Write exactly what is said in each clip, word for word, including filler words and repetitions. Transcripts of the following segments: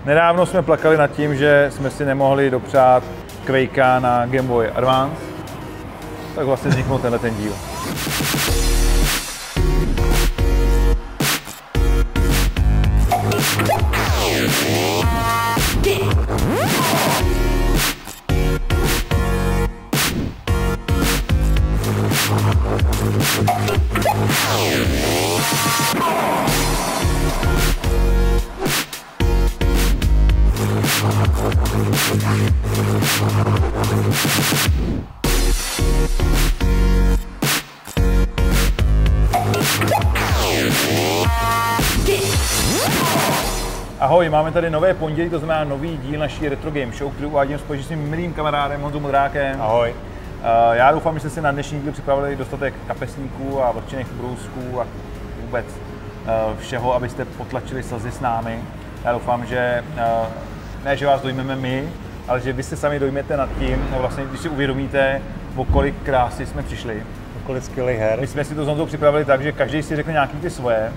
Nedávno jsme plakali nad tím, že jsme si nemohli dopřát Quakea na Game Boy Advance, tak vlastně vzniknul tenhle ten díl. Ahoj, máme tady nové pondělí, to znamená nový díl naší Retro Game Show, který uvádím společně s mým milým kamarádem Honzou Modrákem. Ahoj. Já doufám, že jste si na dnešní díl připravili dostatek kapesníků a vlhčených brousků a vůbec všeho, abyste potlačili slzy s námi. Já doufám, že ne, že vás dojmeme my, ale že vy se sami dojmete nad tím, no vlastně, když si uvědomíte, o kolik krásy jsme přišli. O kolik skvělých her. My jsme si to s Honzou připravili tak, že každý si řekne nějaký ty svoje,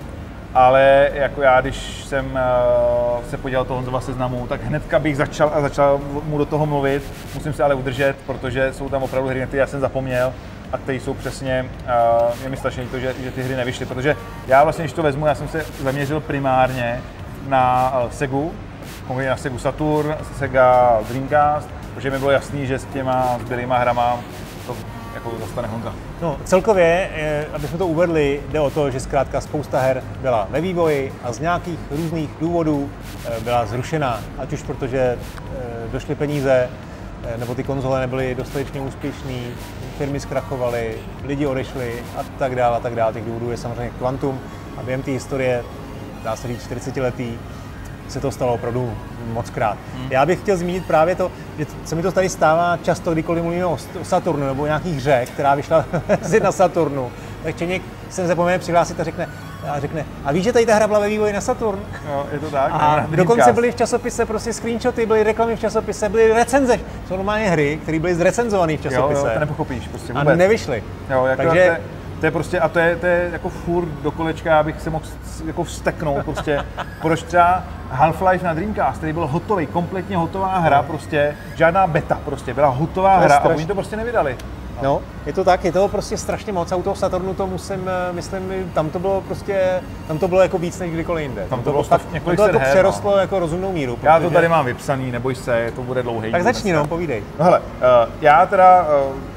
ale jako já, když jsem uh, se podíval toho Honzova seznamu, tak hnedka bych začal a začal mu do toho mluvit. Musím se ale udržet, protože jsou tam opravdu hry, na které já jsem zapomněl a které jsou přesně, uh, je mi strašně to, že, že ty hry nevyšly, protože já vlastně, když to vezmu, já jsem se zaměřil primárně na uh, Segu, konkrétně na Segu Saturn, Sega Dreamcast, protože mi bylo jasný, že s těma zbylýma hrama to jako dostane Honza. No, celkově, abychom to uvedli, jde o to, že zkrátka spousta her byla ve vývoji a z nějakých různých důvodů byla zrušena, ať už protože došly peníze, nebo ty konzole nebyly dostatečně úspěšné, firmy zkrachovaly, lidi odešli a tak dále a tak dále. Těch důvodů je samozřejmě kvantum a během té historie, dá se říct čtyřicetiletý, se to stalo opravdu moc krát. Hmm. Já bych chtěl zmínit právě to, že se mi to tady stává často, kdykoliv mluvíme o Saturnu nebo o nějakých hře, která vyšla na Saturnu, tak člověk se zapomene přihlásit a řekne, a řekne, a víš, že tady ta hra byla ve vývoji na Saturn? Jo, je to tak. A dokonce byly v časopise prostě screenshoty, byly reklamy v časopise, byly recenze. Jsou normálně hry, které byly zrecenzované v časopise. Jo, jo, to nepochopíš prostě vůbec. A nevyšly. Jo, jako Takže to je prostě, a to je, to je jako furt do kolečka, abych se mohl jako vzteknout prostě. Proč třeba Half-Life na Dreamcast, který byl hotový, kompletně hotová hra, prostě žádná beta prostě, byla hotová hra strašný. A oni to prostě nevydali. No, je to tak, je toho prostě strašně moc a u toho Saturnu to musím, myslím, tam to bylo prostě, tam to bylo jako víc než kdykoliv jinde. Tam to bylo fakt několik set her, jako přerostlo no. jako rozumnou míru. Já to tady mám vypsaný, neboj se, to bude dlouhý. Tak začni, no, povídej. No hele, já teda,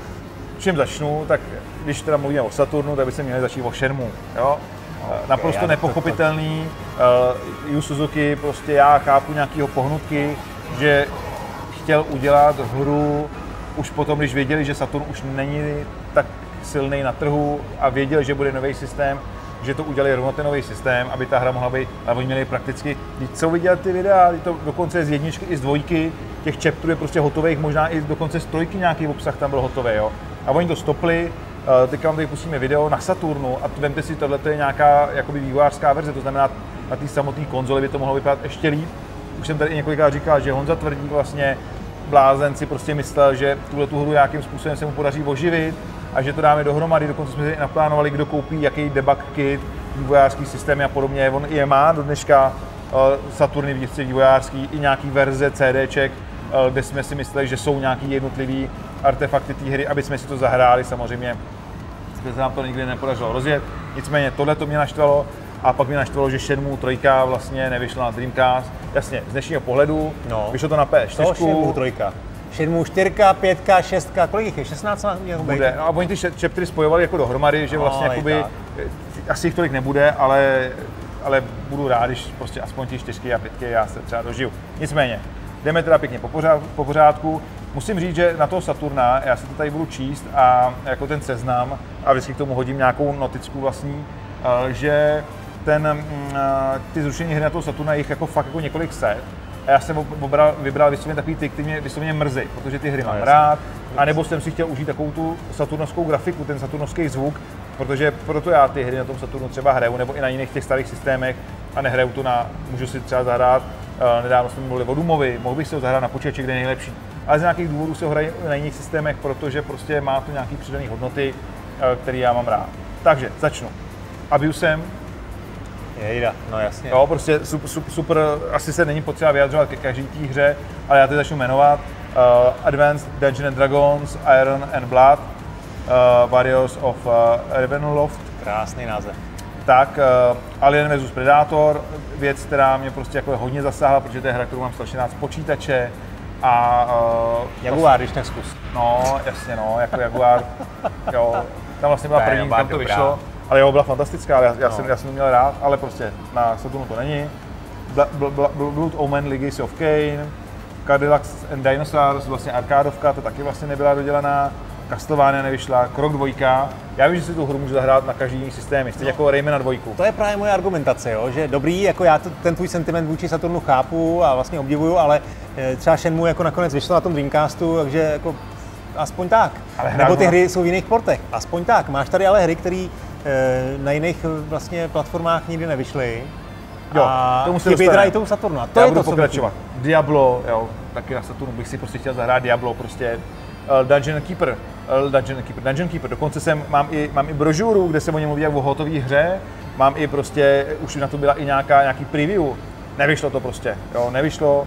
čím začnu, tak když teda mluvíme o Saturnu, tak by se měli začít o Shenmue, jo? Okay, naprosto nepochopitelný, uh, Yu Suzuki, prostě já chápu nějakýho pohnutky, že chtěl udělat hru už potom, když věděli, že Saturn už není tak silný na trhu a věděli, že bude nový systém, že to udělali rovnocenový systém, aby ta hra mohla být, ale oni měli prakticky, když co viděli ty videa, to dokonce z jedničky i z dvojky, těch chapterů je prostě hotových, možná i dokonce z trojky nějaký obsah tam byl hotový, jo. A oni to stopli. Teďka vám tady pustíme video na Saturnu a vemte si, tohle je nějaká jakoby vývojářská verze, to znamená, na té samotné konzoli by to mohlo vypadat ještě líp. Už jsem tady i několikrát říkal, že Honza tvrdí vlastně, blázen si prostě myslel, že tuhle tu hru nějakým způsobem se mu podaří oživit a že to dáme dohromady, dokonce jsme si naplánovali, kdo koupí jaký debug kit, vývojářský systémy a podobně. On i je má do dneška Saturny vývojářský, vývojářský i nějaký verze CDček, kde jsme si mysleli, že jsou nějaký jednotlivý artefakty té hry, aby jsme si to zahráli, samozřejmě se nám to nikdy nepodařilo rozjet. Nicméně tohle to mě naštvalo a pak mě naštvalo, že Shenmue tři vlastně nevyšla na Dreamcast. Jasně, z dnešního pohledu, no. Vyšlo to na P S čtyři. To Shenmue tři. Shenmue čtyři, pět, šest, kolik jich je? šestnáct mělo být? Bude. No a oni ty chaptery spojovali jako dohromady, že vlastně no, jakoby, asi jich tolik nebude, ale, ale budu rád, když prostě aspoň ty čtyřky a pětky já se třeba dožiju. Nicméně, jdeme teda pěkně po, pořád, po pořádku. Musím říct, že na toho Saturna, já si to tady budu číst a jako ten seznam a vždycky k tomu hodím nějakou noticku vlastní, že ten, ty zrušení hry na toho Saturna jich jako fakt jako několik set. A já jsem obral, vybral vysloveně takový ty, který mě vysloveně mrzí, protože ty hry mám rád, anebo jsem si chtěl užít takovou tu saturnovskou grafiku, ten saturnovský zvuk, protože proto já ty hry na tom Saturnu třeba hraju, nebo i na jiných těch starých systémech a nehraju to na, můžu si třeba zahrát, nedávno jsme mluvili o Doomovi, mohl bych si ho zahrát na počítači, kde je nejlepší. Ale z nějakých důvodů se ho hrají na jiných systémech, protože prostě má to nějaký přidané hodnoty, které já mám rád. Takže začnu. Abiusem. Jejda, no jasně. Jo, prostě super, super, super, asi se není potřeba vyjadřovat ke každý té hře, ale já teď začnu jmenovat. Uh, Advanced Dungeons and Dragons, Iron and Blood, uh, Warriors of uh, Ravenloft. Krásný název. Tak, uh, Alien versus Predator, věc, která mě prostě jako hodně zasáhla, protože to je hra, kterou mám strašně rád z počítače. A uh, Jaguar, když tak zkus. No, jasně no, jako Jaguar, jo, tam vlastně byla první, tam to vyšlo, ale jo, byla fantastická, ale já, já, no. jsem, já jsem to měl rád, ale prostě na Saturnu to není. Bla, bla, bla, Blood Omen, Legacy of Kain, Cadillacs and Dinosaurs, vlastně arkádovka, to taky vlastně nebyla dodělaná, Castlevania nevyšla, Krok dvojka. Já vím, že si tu hru můžu zahrát na každý jiný systém, stejně no. jako Raymana dvojku. To je právě moje argumentace, jo? Že dobrý, jako já to, ten tvůj sentiment vůči Saturnu chápu a vlastně obdivuju, ale třeba Shenmue jako nakonec vyšlo na tom Dreamcastu, takže jako aspoň tak. Nebo ty hry jsou v jiných portech, aspoň tak. Máš tady ale hry, které na jiných vlastně platformách nikdy nevyšly. Jo, a tomu se chybí teda i tomu Saturnu. A to já je budu to, pokračovat. Diablo, jo, taky na Saturnu bych si prostě chtěl zahrát Diablo, prostě uh, Dungeon Keeper, uh, Dungeon Keeper, Dungeon Keeper. Dokonce jsem, mám i, mám i brožuru, kde se o něm mluví jako o hotové hře. Mám i prostě, už na to byla i nějaká, nějaký preview. Nevyšlo to prostě, jo, nevyšlo.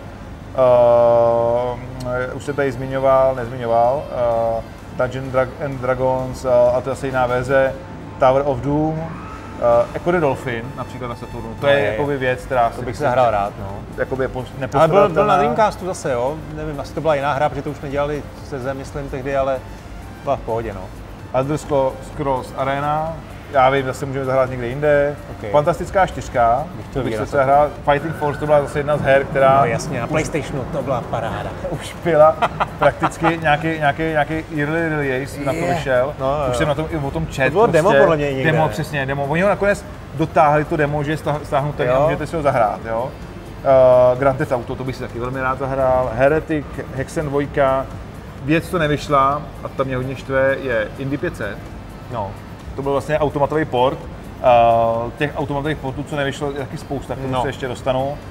Uh, už jsem tady zmiňoval, nezmiňoval. Uh, Dungeon Dra- and Dragons, uh, a to je asi jiná verze. Tower of Doom. Uh, Echo the Dolphin, například na Saturnu, to no je, je jakoby věc, která to bych se hrál rád, no. Jakoby ale byl, byl na Dreamcastu zase, jo, nevím, asi to byla jiná hra, protože to už nedělali se zem, myslím tehdy, ale byla v pohodě, no. Elder Scrolls Arena, já vím, zase můžeme zahrát někde jinde. Okay. Fantastická čtyřka, bych, bych se hrál. Fighting Force, to byla zase jedna z her, která... No jasně, na PlayStationu to byla paráda. Už byla prakticky nějaký, nějaký, nějaký early release, yeah. na to vyšel. No, už jo. jsem na tom i o tom chat. To bylo prostě, demo podle mě někde. Demo, přesně, demo. Oni ho nakonec dotáhli to demo, že je stáhnuté a můžete si ho zahrát, jo. Uh, Grand Theft Auto, to bych si taky velmi rád zahrál. Heretic, Hexen dva, věc, co nevyšla, a tam mě hodně štve, je Indy pět set. No. To byl vlastně automatový port. Uh, těch automatových portů, co nevyšlo, je taky spousta, kterou no. se ještě dostanu. Uh,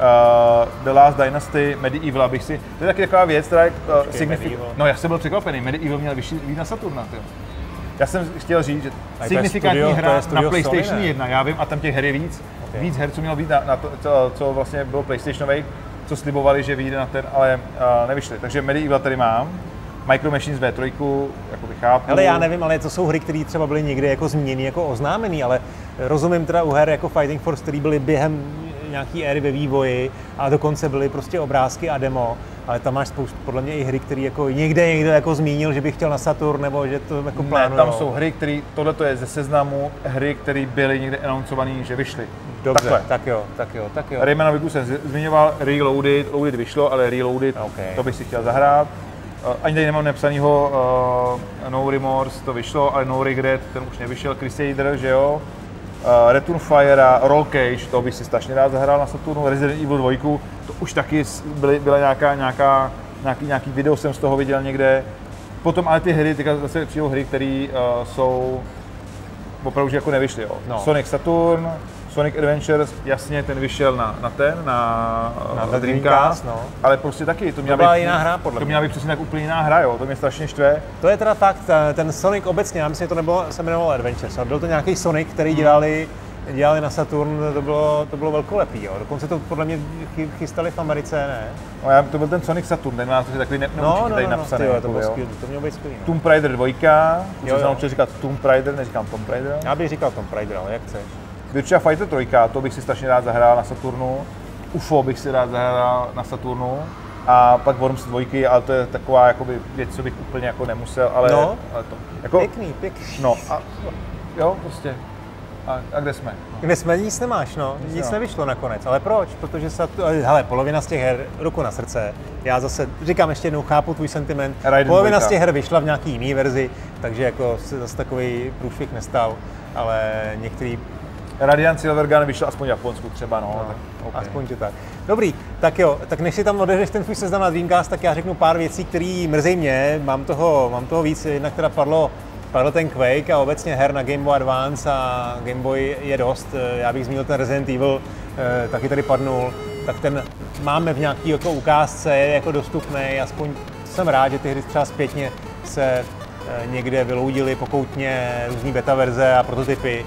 The Last Dynasty, Medieval, abych si... To je taky taková věc, která je uh, signifikantní. No, já jsem byl překvapený, Medieval měl vyšší na Saturna, tyjo. Já jsem chtěl říct, že signifikantní studio, hra na PlayStation Sony, jedna, já vím, a tam těch her je víc. Okay. Víc her, co mělo být na, na to, co, co vlastně bylo PlayStationovej, co slibovali, že vyjde na ten, ale uh, nevyšly. Takže Medieval tady mám. Micro Machines V tři, jako bych chápu. Ale já nevím, ale to jsou hry, které třeba byly někdy jako zmíněny, jako oznámený, ale rozumím teda u her jako Fighting Force, které byly během nějaký éry ve vývoji a dokonce byly prostě obrázky a demo, ale tam máš spoustu podle mě i hry, které jako někde někdo jako zmínil, že by chtěl na Saturn, nebo že to jako plánuje. Ne, tam jsou hry, které, tohle to je ze seznamu hry, které byly někde anoncované, že vyšly. Dobře, Takhle. tak jo, tak jo, tak jo. Raymana Wigu jsem zmiňoval, Reloaded, Loaded vyšlo, ale Reloaded, okay. to bych si chtěl zahrát. Ani tady nemám napsanýho uh, No Remorse, to vyšlo, ale No Regret, ten už nevyšel, Crusader, že jo. Uh, Return Fire, Roll Cage, to bych si strašně rád zahrál na Saturnu, Resident Evil dva, to už taky byly, byla nějaká, nějaká, nějaký, nějaký video jsem z toho viděl někde. Potom ale ty hry, teďka zase přijdou hry, které uh, jsou opravdu že jako nevyšly, jo. No. Sonic Saturn, Sonic Adventures, jasně, ten vyšel na, na ten, na, na Dreamcast, no. Ale prostě taky, to měla to byla být, jiná hra, podle to měla být přesně tak úplně jiná hra, jo, to mě strašně štve. To je teda fakt, ten Sonic obecně, já myslím, že to nebylo, se jmenovalo Adventures, ale byl to nějaký Sonic, který dělali, dělali na Saturn, to bylo, to bylo velkolepý, jo. Dokonce to podle mě chystali v Americe, ne? No, já, to byl ten Sonic Saturn, ten má to takový ne, no, no, tady no, napsaný. No, to, bylo skvělý, to mělo být skvělý. No. Tomb Raider dva, už jsem naučil říkat Tomb Raider, neříkám Tomb Raider. Já bych říkal Tomb Raider, ale jak chceš. Virtua Fighter tři, to bych si strašně rád zahrál na Saturnu. U F O bych si rád zahrál na Saturnu. A pak Worms dva, ale to je taková jakoby, věc, co bych úplně jako nemusel, ale, no, ale to. Jako, pěkný, pěkný. No a jo, prostě. A, a kde jsme? No. Kde jsme? Nic nemáš, no. Nic, nic nevyšlo nakonec. Ale proč? Protože se, hele, polovina z těch her, ruku na srdce, já zase říkám ještě jednou, chápu tvůj sentiment, Raiden polovina dvojka. Z těch her vyšla v nějaký jiný verzi, takže jako se zase takový průšvih nestal, ale některý Radiant Silvergun vyšel aspoň v Japonsku třeba, no. no tak, okay. Aspoň to tak. Dobrý, tak jo, tak než si tam odehreš ten tvůj seznam na Dreamcast, tak já řeknu pár věcí, které mrzí mě, mám toho, mám toho víc, jednak teda padlo, padl ten Quake a obecně her na Game Boy Advance a Game Boy je dost, já bych zmínil ten Resident Evil, taky tady padnul, tak ten máme v nějaký jako ukázce, je jako dostupný, aspoň jsem rád, že ty hry třeba zpětně se někde vyloudily pokoutně různý beta verze a prototypy.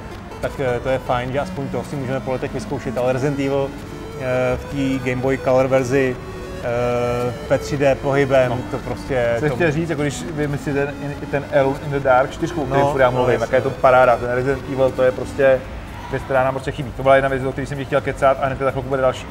tak to je fajn, že aspoň to si můžeme po letech vyzkoušet, ale Resident Evil v té Game Boy Color verzi P tři D pohybem, no. to prostě... Co chtěl říct, jako když vymyslíte ten, ten Alone in the Dark čtyři, o kterém furt já mluvím, jaká je to paráda, ten Resident Evil, to je prostě věc, která nám prostě chybí. To byla jedna věc, o které jsem chtěl kecat a hned za chvilku bude další.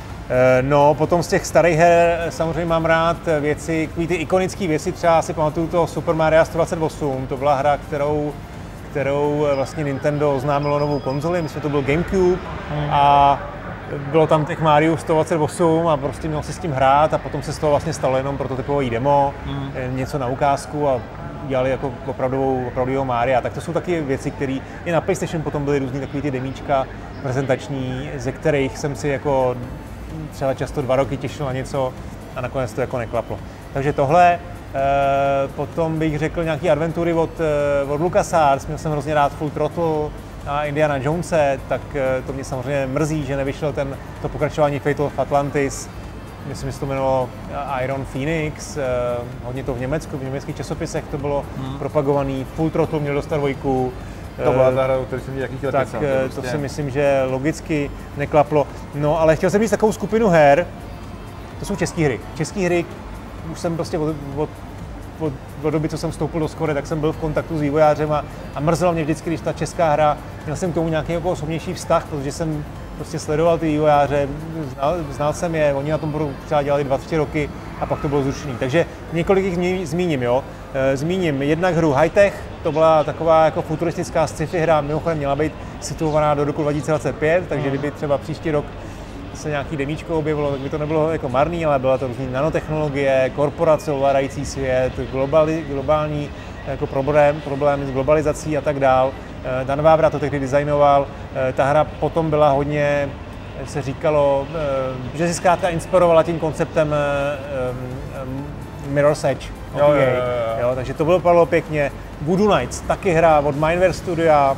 No, potom z těch starých her samozřejmě mám rád věci, takový ty ikonické věci, třeba si pamatuju to Super Mario sto dvacet osm, to byla hra, kterou, kterou vlastně Nintendo oznámilo novou konzoli, myslím, že to byl GameCube hmm. a bylo tam těch Mario sto dvacet osm a prostě měl si s tím hrát a potom se z toho vlastně stalo jenom prototypový demo, hmm. něco na ukázku a dělali jako opravdovou, opravdovou Maria. Tak to jsou taky věci, které i na PlayStation potom byly různý takový ty demíčka prezentační, ze kterých jsem si jako třeba často dva roky těšil na něco a nakonec to jako neklaplo. Takže tohle, e, potom bych řekl nějaký adventury od, od LucasArts, měl jsem hrozně rád Full Throttle a Indiana Jonese, tak e, to mě samozřejmě mrzí, že nevyšel ten, to pokračování Fate of Atlantis, myslím, že se to jmenovalo Iron Phoenix, e, hodně to v Německu, v německých časopisech to bylo hmm. propagovaný, Full Throttle měl dostat dvojku. To byla ta hra, o které jsem nějaký chtěl Tak kecat, to, to, prostě... to si myslím, že logicky neklaplo. No, ale chtěl jsem říct takovou skupinu her, to jsou české hry. České hry, už jsem prostě od, od, od, od doby, co jsem vstoupil do Score, tak jsem byl v kontaktu s vývojářem a, a mrzelo mě vždycky, když ta česká hra, měl jsem k tomu nějaký jako osobnější vztah, protože jsem prostě sledoval ty vývojáře, znal, znal jsem je, oni na tom budou třeba dělali dva, tři roky a pak to bylo zrušený. Takže několik jich zmíním, jo. Zmíním jednak hru Hightech, to byla taková jako futuristická sci-fi hra, mimochodem měla být situovaná do roku dva tisíce dvacet pět, takže kdyby třeba příští rok se nějaký demíčko objevilo, tak by to nebylo jako marný, ale byla to různý nanotechnologie, korporace ovládající svět, globali, globální jako problém, problém s globalizací a tak dál. Dan Vávra to tehdy designoval, ta hra potom byla hodně, se říkalo, že si zkrátka inspirovala tím konceptem Mirror's Edge. Jo, jo, jo, jo. Jo, takže to bylo padlo pěkně. Voodoo Nights, taky hra od Mindware Studia,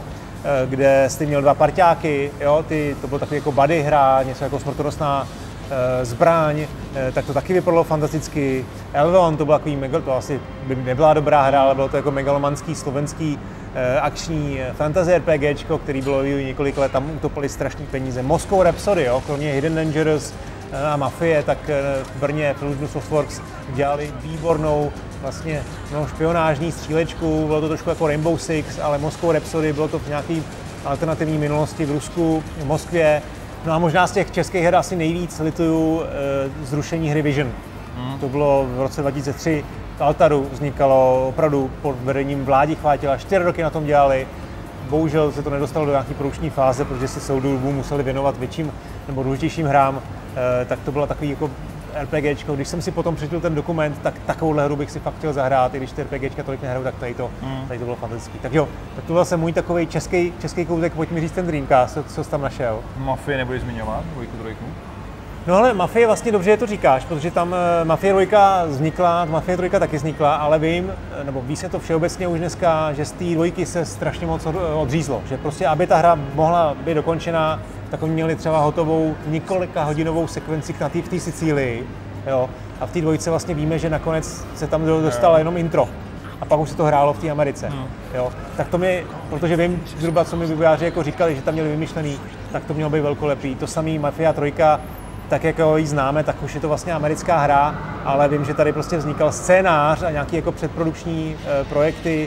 kde jste měl dva parťáky, jo, ty, to byl takový jako buddy hra, něco jako smrtonosná e, zbraň, e, tak to taky vypadalo fantasticky. Elveon, to byl takový, to asi by nebyla dobrá hra, ale bylo to jako megalomanský, slovenský e, akční fantasy RPGčko, který bylo několik let, tam utopili strašný peníze. Moscow Rhapsody, jo, kromě Hidden Dangerous a Mafie, tak v Brně Fusion Softworks dělali výbornou vlastně no, špionážní střílečku, bylo to trošku jako Rainbow Six, ale Moscow Rhapsody, bylo to v nějaké alternativní minulosti v Rusku, v Moskvě. No a možná z těch českých her asi nejvíc lituju e, zrušení hry Vision. Hmm. To bylo v roce dva tisíce tři, v Altaru vznikalo opravdu pod vedením Vládi Chvátila, čtyři roky na tom dělali. Bohužel se to nedostalo do nějaké produkční fáze, protože si soudu museli věnovat větším nebo důležitějším hrám, e, tak to bylo takový jako RPGčko. Když jsem si potom přečetl ten dokument, tak takovouhle hru bych si fakt chtěl zahrát, i když ty RPGčka tolik nehraju, tak tady to, mm. tady to bylo fantastický. Tak jo, tak to byl zase můj takový český, český koutek, pojď mi říct ten Dreamcast, co, co jsi tam našel. Mafii nebudeš zmiňovat, dvojku, trojku? No ale Mafie vlastně dobře, že to říkáš, protože tam uh, Mafie dvojka vznikla, Mafie trojka taky vznikla, ale vím, nebo ví se to všeobecně už dneska, že z té dvojky se strašně moc odřízlo, že prostě aby ta hra mohla být dokončena, tak oni měli třeba hotovou několika hodinovou sekvenci na té v té Sicílii, jo, a v té dvojce vlastně víme, že nakonec se tam dostalo jenom intro. A pak už se to hrálo v té Americe. Hmm. Jo. Tak to mi, protože vím zhruba, co mi vývojáři jako říkali, že tam měli vymyšlený, tak to mělo být velkolepý. To samý Mafia trojka, tak jak ji známe, tak už je to vlastně americká hra, ale vím, že tady prostě vznikal scénář a nějaké jako předprodukční e, projekty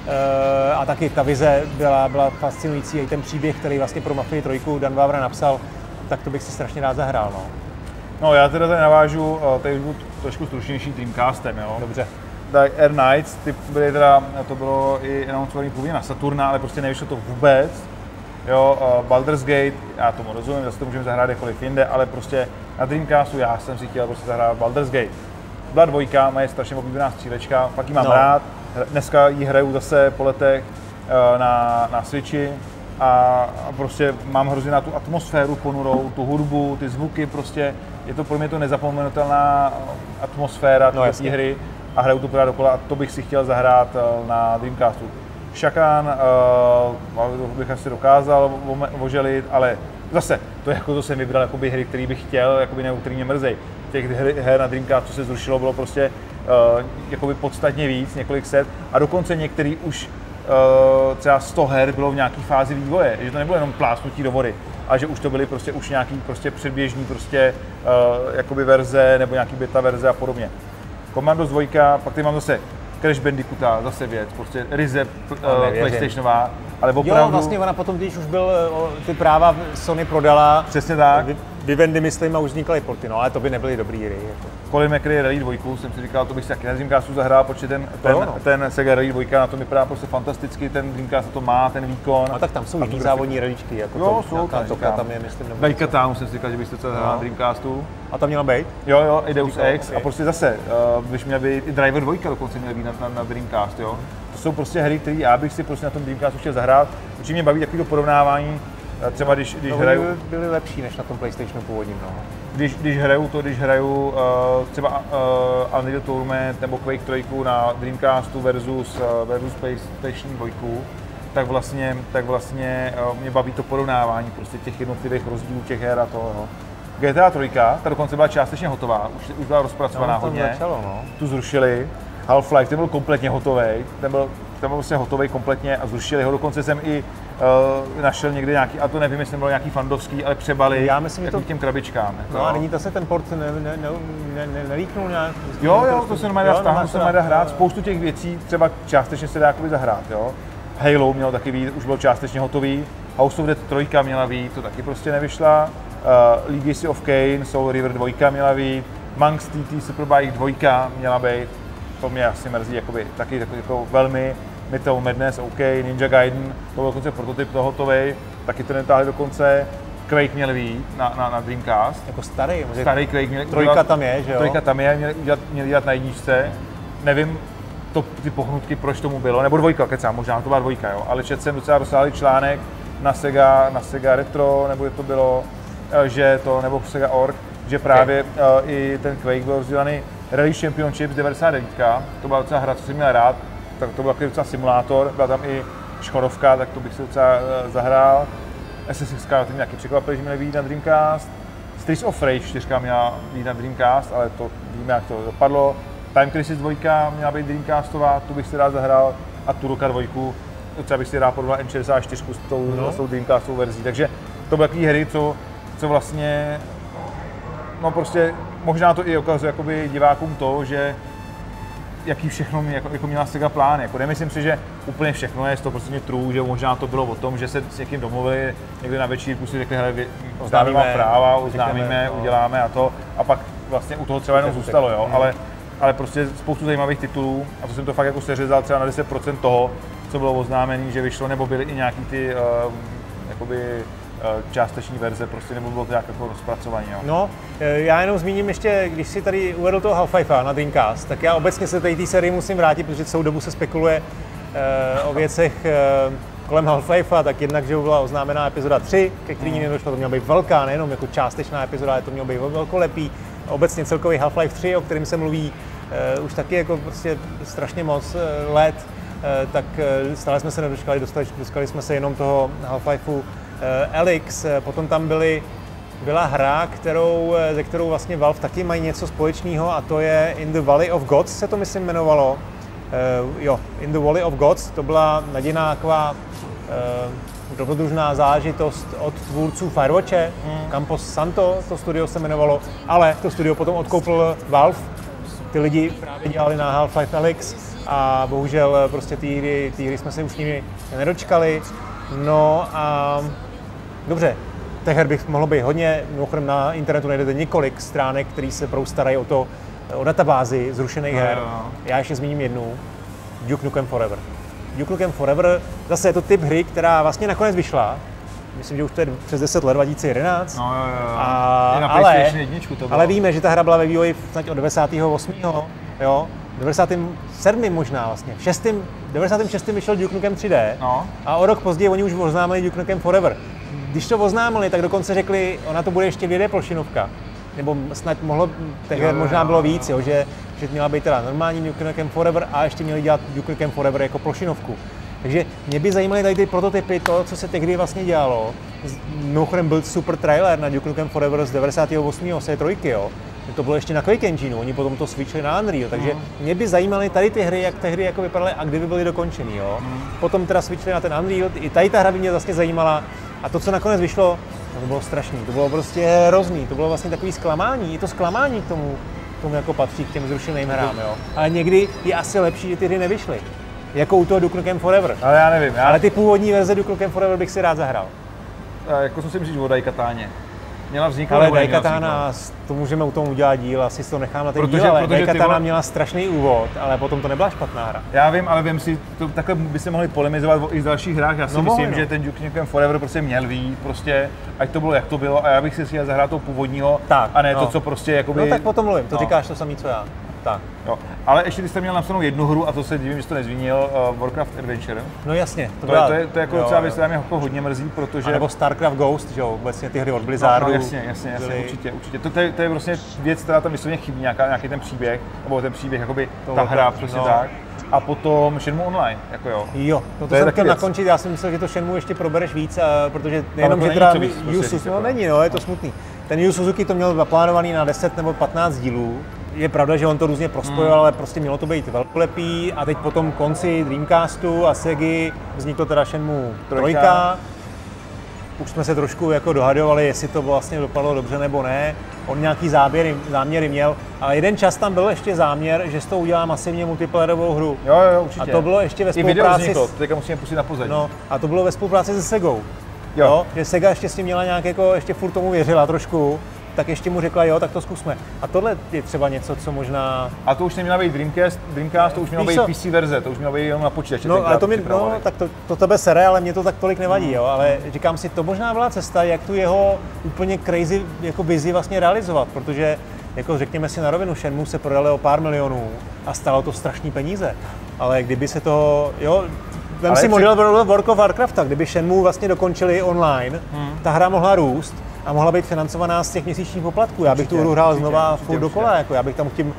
e, a taky ta vize byla, byla fascinující. I ten příběh, který vlastně pro Mafii trojku Dan Vávra napsal, tak to bych si strašně rád zahrál. No, no já teda tady navážu, tady budu trošku stručnější Dreamcastem, jo. Dobře. Tak Air Knights, ty byly teda, to bylo i annoncovaný původně na Saturna, ale prostě nevyšlo to vůbec. Jo, uh, Baldur's Gate, já tomu rozumím, zase to můžeme zahrát jakkoliv jinde, ale prostě na Dreamcastu já jsem si chtěl prostě zahrát Baldur's Gate. Byla dvojka, moje strašně oblíbená střílečka, pak ji mám no. rád, dneska ji hraju zase po letech uh, na, na Switchi a, a prostě mám hrozně na tu atmosféru ponurou, tu hudbu, ty zvuky, prostě je to pro mě to nezapomenutelná atmosféra no, té hry a hraju to pořád dokola a to bych si chtěl zahrát uh, na Dreamcastu. Shakan, uh, bych asi dokázal oželit, ale zase, to je jako to jsem vybral jakoby hry, které bych chtěl, jakoby ne, který mě mrzej. Těch her na Dreamcastu se zrušilo, bylo prostě uh, jakoby podstatně víc, několik set a dokonce některý už uh, třeba sto her bylo v nějaké fázi vývoje, že to nebylo jenom plásnutí do vody, a že už to byly prostě už nějaký prostě předběžný prostě uh, jakoby verze nebo nějaký beta verze a podobně. Commandos dva, pak tady mám zase Crash Bandicoota, zase věc, prostě ryze uh, PlayStationová, ale opravdu... Jo, vlastně ona potom, když už byl, ty práva Sony prodala, přesně tak. Vy, Vivendi, myslím, a už vznikaly porty, no ale to by nebyly dobrý hry. Jako. Colin McRae Rally dva, jsem si říkal, to bych si taky na Dreamcastu zahrál, protože ten, ten, jo, no. ten Sega Rally dva na tom vypadá prostě fantasticky, ten Dreamcast to má, ten výkon. No tak tam jsou jiný závodní ralličky, jako jo, to, jsou, tam, toka tam je, myslím, nebo... Daikatanu jsem si říkal, že byste to zahrál no. na Dreamcastu. A tam měla být? Jo, jo, i Deus Ex, okay. A prostě zase, uh, když měl být, i Driver dva dokonce měl být na, na, na Dreamcast, jo. To jsou prostě hry, které já bych si prostě na tom Dreamcastu chtěl zahrát, protože mě baví takový to porovnávání, třeba když, když no, hraju... byly lepší než na tom PlayStationu původním, no. Když, když hraju to, když hraju uh, třeba uh, Unreal Tournament nebo Quake tři na Dreamcastu versus, uh, versus PlayStation dva, tak vlastně, tak vlastně uh, mě baví to porovnávání prostě těch jednotlivých rozdílů těch her a toho. No. G T A tři, ta dokonce byla částečně hotová, už, už byla rozpracovaná no, hodně, začalo, no. Tu zrušili. Half-Life, ten byl kompletně hotový, ten byl, ten byl prostě hotový kompletně a zrušili ho, dokonce jsem i uh, našel někde nějaký, a to nevím, jestli byl nějaký fandovský, ale přebali já myslím, jako to... k těm krabičkám. No a není to se ten port ne, ne, ne, ne, ne, nelíknul nějak? Jo, jo, to se normálně dá stáhnout, to se dá hrát, spoustu těch věcí třeba částečně se dá jakoby zahrát, jo. Halo mělo taky být, už byl částečně hotový, House of Dead tři měla být, to taky prostě nevyšla, uh, Legacy of Kain, Soul River dva měla být, Monk's T T Superbike dva měla být, to mě asi mrzí, jakoby, taky jako, jako velmi, Metal Madness, OK, Ninja Gaiden, to byl dokonce prototyp toho hotovej, taky to netáhli dokonce, Quake měl být na, na, na Dreamcast. Jako starý, starý Quake měl Trojka udělat, tam je, že jo? Trojka tam je, měl dělat, měl dělat na jedničce, nevím, to, ty pohnutky, proč tomu bylo, nebo dvojka, kecám, možná to byla dvojka, jo, ale četl jsem docela rozsáhlý článek na Sega, na Sega Retro, nebo to bylo, že to, nebo Sega punkt org, že právě okay. uh, i ten Quake byl rozdělaný Rally Championships devadesát devět, to byla docela hra, co jsem měl rád, tak to byl takový docela simulátor, byla tam i Škodovka, tak to bych si docela uh, zahrál. S S X to mě taky překvapilo, že měly být na Dreamcast. Streets of Rage čtyři měla být na Dreamcast, ale to víme, jak to dopadlo. Time Crisis dva měla být Dreamcastová, tu bych si rád zahrál, a Turoka dva, třeba bych si rád porovnal N šedesát čtyři s tou, no. s tou Dreamcastovou verzí, takže to byly takové hry, co, co vlastně, no prostě možná to i ukazuje jakoby divákům to, že jaký všechno mě, jako, jako měla Sega plán, jako nemyslím si, že úplně všechno je sto procent true, že možná to bylo o tom, že se s někým domluvili, někde na večírku si řekli, hele, oznámíme práva, oznámíme, uděláme a to, a pak vlastně u toho třeba jenom zůstalo, jo, ale, ale prostě spoustu zajímavých titulů, a to jsem to fakt jako seřezal třeba na deset procent toho, co bylo oznámené, že vyšlo, nebo byly i nějaký ty, uh, jakoby, částeční verze, prostě nebo bylo to nějak jako rozpracování. Jo. No, já jenom zmíním ještě, když si tady uvedl toho Half-Life na Dreamcast, tak já obecně se tady té sérii musím vrátit, protože celou dobu se spekuluje uh, o věcech uh, kolem Half-Life, tak jednak, že byla oznámená epizoda tři, ke který mm. nedošlo, to měla být velká, nejenom jako částečná epizoda, ale to mělo být velkolepý. Obecně celkový Half-Life tři, o kterém se mluví uh, už taky jako prostě strašně moc uh, let, uh, tak uh, stále jsme se nedočkali, dostali, dostali jsme se jenom toho Half-Lifeu Alyx, potom tam byly, byla hra, kterou, ze kterou vlastně Valve taky mají něco společného, a to je In the Valley of Gods, se to myslím jmenovalo. Uh, jo, In the Valley of Gods, to byla nadějná taková uh, dobrodružná zážitost od tvůrců Firewatche, mm. Campos Santo, to studio se jmenovalo, ale to studio potom odkoupil Valve. Ty lidi právě dělali na Half-Life Alyx a bohužel prostě ty hry, ty hry jsme se už nimi nedočkali. No a dobře, těch her bych mohlo být hodně, mimochodem na internetu najdete několik stránek, které se starají o to, o databázi zrušených no, her. No. Já ještě zmíním jednu, Duke Nukem Forever. Duke Nukem Forever, zase je to typ hry, která vlastně nakonec vyšla, myslím, že už to je přes deset let, dva tisíce jedenáct. No, jo, jo. A, na ale, jedničku to bylo. ale víme, že ta hra byla ve vývoji snad od devadesátého osmého Jo, devadesátém sedmém možná vlastně. V šestém devadesátém šestém vyšel Duke Nukem tři dé no. a o rok později oni už oznámili Duke Nukem Forever. Když to oznámili, tak dokonce řekli, ona to bude ještě dvě dé plošinovka. Nebo snad mohlo, tehdy možná bylo víc, jo, že, že měla být teda normální Duke Nukem Forever a ještě měli dělat Duke Nukem Forever jako plošinovku. Takže mě by zajímaly tady ty prototypy, to, co se tehdy vlastně dělalo. Mimochodem byl super trailer na Duke Nukem Forever z devadesátého osmého z trojky, jo. To bylo ještě na Quake Engineu, oni potom to switchli na Unreal, takže mm. mě by zajímaly tady ty hry, jak ty hry jako vypadaly a kdyby byly dokončený, jo. Mm. Potom teda switchli na ten Unreal, i tady ta hra by mě vlastně zajímala a to, co nakonec vyšlo, no to bylo strašný, to bylo prostě hrozný, to bylo vlastně takový zklamání, i to zklamání k tomu, k tomu jako patří k těm zrušeným hrám, jo. Ale někdy je asi lepší, že ty hry nevyšly, jako u toho Duke Nukem Forever. Ale já nevím, já... Ale ty původní verze Duke Nukem Forever bych si rád zahrál. A jako jsem si myslel o Daikatáně. Měla vzniknout, ale Daikatana, to můžeme u tomu udělat díl, asi to nechám na ten protože, díl, ale vole... Daikatana měla strašný úvod, ale potom to nebyla špatná hra. Já vím, ale vím si, to, takhle by se mohli polemizovat i z dalších hrách, já si no myslím, no. že ten Duke Nukem Forever prostě měl být, prostě, ať to bylo jak to bylo a já bych si chtěl zahrát toho původního tak, a ne no. to, co prostě jakoby... No tak potom mluvím, to no. říkáš to samý, co já. Tak. Jo. Ale ještě ty jste měl napsanou jednu hru a to se divím, že jsi to nezmínil, uh, Warcraft Adventure. No jasně. To, to, byla, je, to, je, to je jako docela věc, která mě jako hodně mrzí, protože... A nebo StarCraft Ghost, že jo, vlastně ty hry od Blizzardu. No, no jasně, jasně, jasně byly... určitě, určitě. To, to, je, to je vlastně věc, která tam vyslovně chybí, nějaká, nějaký ten příběh, nebo ten příběh, jakoby to ta hra, přesně no. tak. A potom Shenmue Online, jako jo. Jo, no to, to jsem chtěl nakončit, já jsem myslel, že to Shenmue ještě probereš víc, protože nejenom, že teda Yu Suzuki, no není, no, je to smutný. Ten Yu Suzuki to měl naplánovaný na deset nebo patnáct dílů. Je pravda, že on to různě prospojoval, hmm. ale prostě mělo to být velkolepý a teď potom konci Dreamcastu a Segy vzniklo teda Shenmue trojka. Už jsme se trošku jako dohadovali, jestli to vlastně dopadlo dobře nebo ne. On nějaký záběry, záměry měl, ale jeden čas tam byl ještě záměr, že z toho udělá masivně multiplayerovou hru. Jo, jo, určitě. A to bylo ještě ve spolupráci. I video vzniklo, teďka musíme pustit na pozadí. No, a to bylo ve spolupráci se Segou. Jo. Jo, že Sega ještě s tím měla nějak jako, ještě furt tomu věřila trošku. Tak ještě mu řekla, jo, tak to zkusme. A tohle je třeba něco, co možná... A to už neměla být Dreamcast, Dreamcast to už měla být P C verze, to už měla být jenom na počítači. No, ale to mi, no, tak to, to tebe sere, ale mě to tak tolik nevadí, jo, ale říkám si, to možná byla cesta, jak tu jeho úplně crazy jako vizi vlastně realizovat, protože, jako řekněme si na rovinu, Shenmue se prodali o pár milionů a stálo to strašný peníze, ale kdyby se to, jo, vem si model při... World of Warcrafta, kdyby Shenmue vlastně dokončili online, hmm. ta hra mohla růst, a mohla být financovaná z těch měsíčních poplatků. Já bych určitě, tu hru hrál určitě, znova určitě, furt dokola, jako já bych tam chtěl,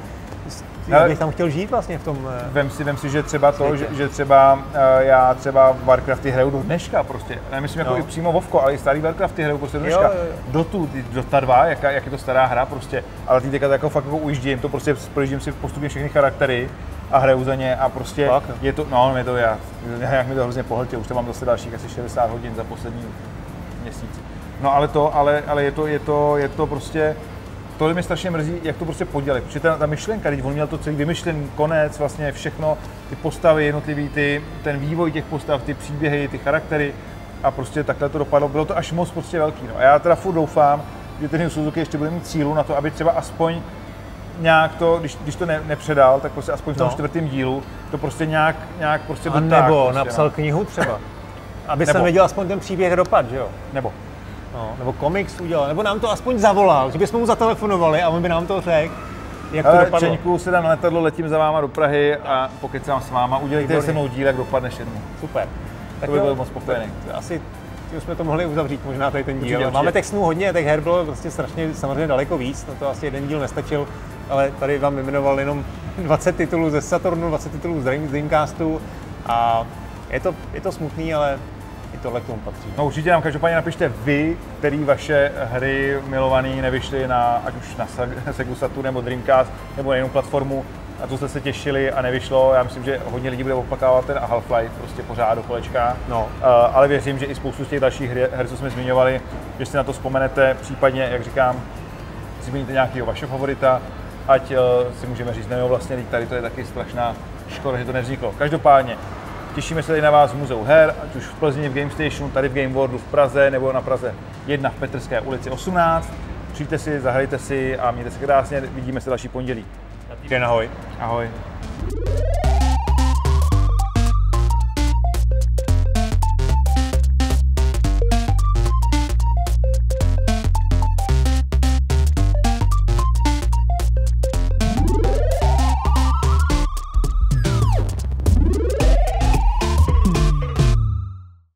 já bych tam chtěl žít vlastně v tom. Vem si, vem si, že třeba to, že, že třeba já třeba Warcrafty hraju do dneška prostě. Nemyslím jako no. i přímo Vovko, ale i starý Warcrafty hraju prostě do dneška. Jo, jo, jo. Dotu, Dota dva, jak, jak je to stará hra prostě, ale ty teďka jako fakt jako ujíždím, to prostě projíždím si postupně všechny charaktery a hraju za ně a prostě fakt? Je to, no, je to já, jak mi to hrozně pohltilo, už tam mám zase dalších asi šedesát hodin za poslední měsíc. No ale to, ale, ale je to, je to, je to prostě, tohle mě strašně mrzí, jak to prostě podělali, protože ta, ta myšlenka, když on měl to celý vymyšlený konec, vlastně všechno, ty postavy jednotlivý, ty, ten vývoj těch postav, ty příběhy, ty charaktery a prostě takhle to dopadlo, bylo to až moc prostě velký, no. A já teda furt doufám, že ten Suzuki ještě bude mít cílu na to, aby třeba aspoň nějak to, když, když to ne, nepředal, tak prostě aspoň v tom no. čtvrtém dílu to prostě nějak, nějak prostě dotáhl. A nebo prostě, napsal no. knihu třeba, aby jsem věděl aspoň ten příběh dopad, že jo? Nebo. No, nebo komiks udělal, nebo nám to aspoň zavolal, že bychom mu zatelefonovali a on by nám to řekl, jak to Ale dopadlo. Čeňku, sedám na letadlo, letím za váma do Prahy a pokecám s váma, udělejte se mnou díl, jak dopadne Shenmue. Super. Tak to by bylo moc spokojený. Asi už jsme to mohli uzavřít možná tady ten díl. Určitě, určitě. Máme textů hodně, těch her bylo prostě strašně samozřejmě daleko víc, na to asi jeden díl nestačil, ale tady vám vyjmenoval jenom dvacet titulů ze Saturnu, dvacet titulů z Dreamcastu a je to, je to smutný, ale i tohle k tomu patří. No určitě nám každopádně napište vy, který vaše hry milované nevyšly na, ať už na Segu Saturn nebo Dreamcast nebo na jinou platformu, na to jste se těšili a nevyšlo. Já myslím, že hodně lidí bude opakávat ten Half-Life prostě pořád do kolečka. No. Uh, ale věřím, že i spoustu z těch dalších her, her, co jsme zmiňovali, že si na to vzpomenete, případně, jak říkám, si zmíníte nějakého vašeho favorita, ať uh, si můžeme říct, no vlastně tady to je taky strašná škoda, že to nevzniklo. Každopádně, těšíme se tady na vás v Muzeu her, ať už v Plzni v Game Stationu, tady v Game Worldu v Praze nebo na Praze jedna v Petrské ulici osmnáct. Přijďte si, zahrajte si a mějte se krásně, vidíme se další pondělí. Na týden, ahoj. Ahoj.